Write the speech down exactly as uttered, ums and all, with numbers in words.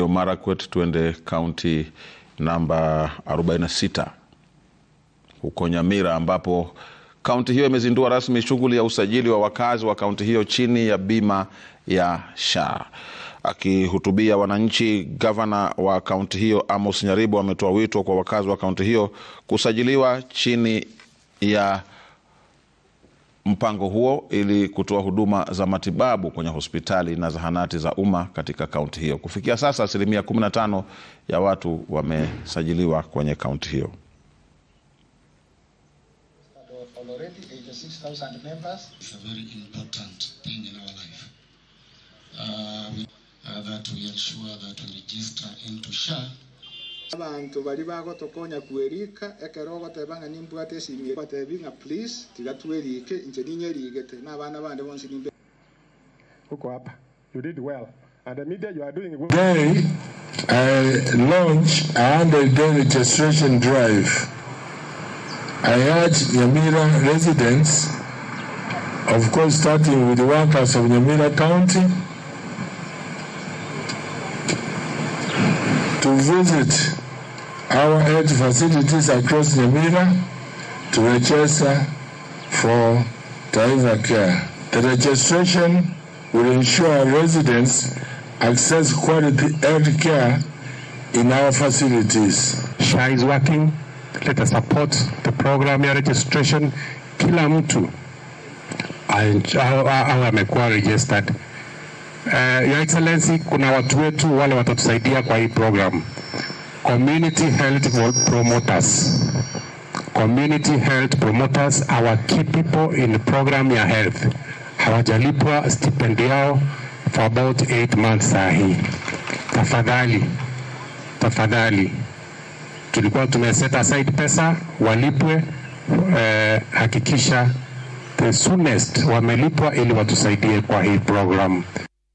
Elgeyo Marakwet, tuende kaunti namba arobaini na sita huko Nyamira, ambapo kaunti hiyo imezindua rasmi shughuli ya usajili wa wakazi wa kaunti hiyo chini ya bima ya S H A. Akihutubia wananchi, gavana wa kaunti hiyo Amos Nyaribo ametoa wito kwa wakazi wa kaunti hiyo kusajiliwa chini ya mpango huo ili kutoa huduma za matibabu kwenye hospitali na zahanati za umma katika kaunti hiyo. Kufikia sasa asilimia kumi na tano ya watu wamesajiliwa kwenye kaunti hiyo. Already eighty-six thousand members. It's a very important thing in our life. Uh, we, uh, that we ensure that we register into S H A. Abantu bali bago tokonya kuerika ekero gotebanga nimbwate simi batebinga please tigatwerike inje ninyerigete nabana bande bonsi nimbe uko hapa. You did well and the media you are doing well. Today I launch a hundred day registration drive. I urge Nyamira residents, of course starting with the workers of Nyamira County, to visit our health facilities across Nyamira to register for Taiva Care. The registration will ensure residents access quality health care in our facilities. S H A is working. Let us support the program ya registration. Kila mtu awe amekuwa registered. Uh, Your Excellency, kuna watu wetu wale watatusaidia kwa hii program. Community health promoters. Community health promoters, our key people in the program ya health. Hawajalipwa stipend yao for about eight months sahi. Tafadhali, tafadhali. Tulikuwa tumeset aside pesa walipwe, eh, hakikisha the soonest wamelipwa ili watusaidie kwa hii program.